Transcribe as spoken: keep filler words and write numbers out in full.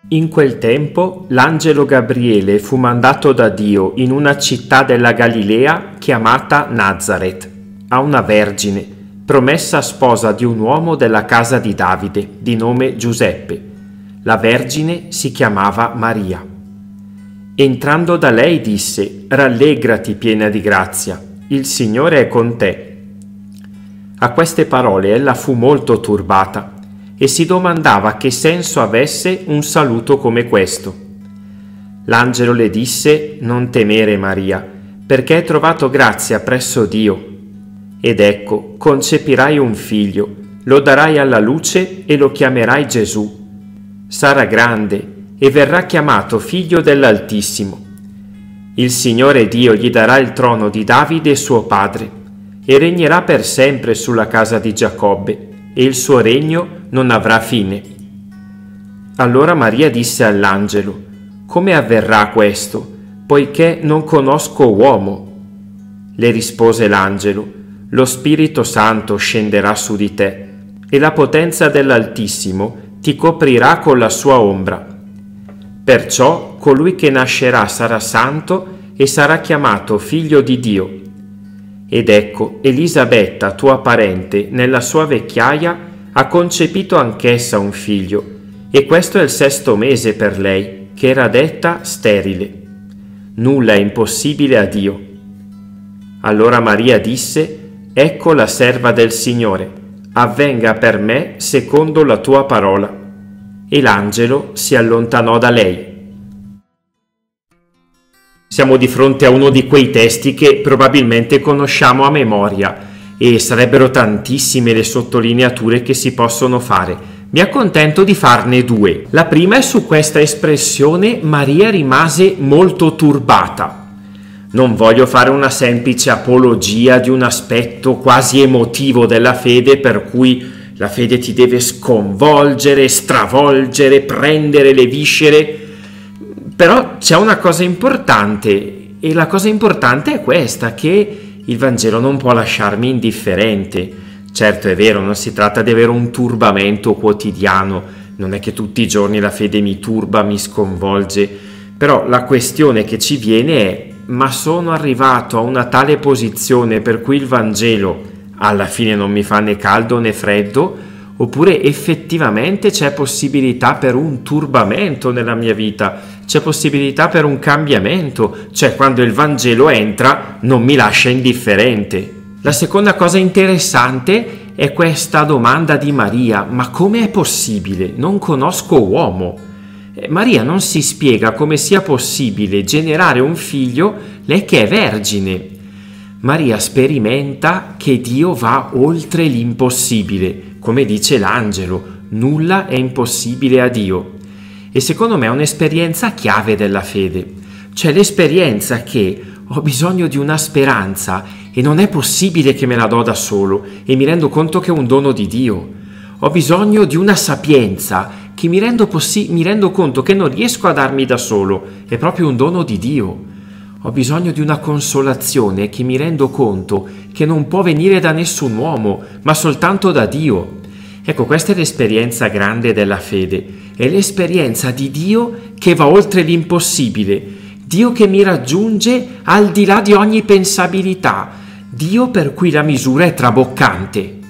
In quel tempo l'angelo Gabriele fu mandato da Dio in una città della Galilea chiamata Nazaret, a una vergine, promessa sposa di un uomo della casa di Davide, di nome Giuseppe. La vergine si chiamava Maria. Entrando da lei disse: «Rallegrati, piena di grazia, il Signore è con te». A queste parole ella fu molto turbata e si domandava che senso avesse un saluto come questo. L'angelo le disse: «Non temere, Maria, perché hai trovato grazia presso Dio. Ed ecco, concepirai un figlio, lo darai alla luce e lo chiamerai Gesù. Sarà grande e verrà chiamato figlio dell'Altissimo. Il Signore Dio gli darà il trono di Davide suo padre e regnerà per sempre sulla casa di Giacobbe, e il suo regno non avrà fine». Allora Maria disse all'angelo: «Come avverrà questo, poiché non conosco uomo?» Le rispose l'angelo: «Lo Spirito Santo scenderà su di te, e la potenza dell'Altissimo ti coprirà con la sua ombra. Perciò colui che nascerà sarà santo e sarà chiamato figlio di Dio. Ed ecco, Elisabetta, tua parente, nella sua vecchiaia, ha concepito anch'essa un figlio, e questo è il sesto mese per lei, che era detta sterile. Nulla è impossibile a Dio». Allora Maria disse: «Ecco la serva del Signore, avvenga per me secondo la tua parola». E l'angelo si allontanò da lei. Siamo di fronte a uno di quei testi che probabilmente conosciamo a memoria, e sarebbero tantissime le sottolineature che si possono fare. Mi accontento di farne due. La prima è su questa espressione: Maria rimase molto turbata. Non voglio fare una semplice apologia di un aspetto quasi emotivo della fede, per cui la fede ti deve sconvolgere, stravolgere, prendere le viscere. Però c'è una cosa importante, e la cosa importante è questa, che il Vangelo non può lasciarmi indifferente. Certo, è vero, non si tratta di avere un turbamento quotidiano, non è che tutti i giorni la fede mi turba, mi sconvolge, però la questione che ci viene è: ma sono arrivato a una tale posizione per cui il Vangelo alla fine non mi fa né caldo né freddo, oppure effettivamente c'è possibilità per un turbamento nella mia vita, c'è possibilità per un cambiamento, cioè quando il Vangelo entra non mi lascia indifferente. La seconda cosa interessante è questa domanda di Maria: ma come è possibile? Non conosco uomo. Maria non si spiega come sia possibile generare un figlio, lei che è vergine. Maria sperimenta che Dio va oltre l'impossibile, come dice l'angelo: nulla è impossibile a Dio. E secondo me è un'esperienza chiave della fede, cioè l'esperienza che ho bisogno di una speranza e non è possibile che me la do da solo, e mi rendo conto che è un dono di Dio. Ho bisogno di una sapienza che mi rendo, possi- mi rendo conto che non riesco a darmi da solo, è proprio un dono di Dio. Ho bisogno di una consolazione che mi rendo conto che non può venire da nessun uomo, ma soltanto da Dio. Ecco, questa è l'esperienza grande della fede, è l'esperienza di Dio che va oltre l'impossibile, Dio che mi raggiunge al di là di ogni pensabilità, Dio per cui la misura è traboccante.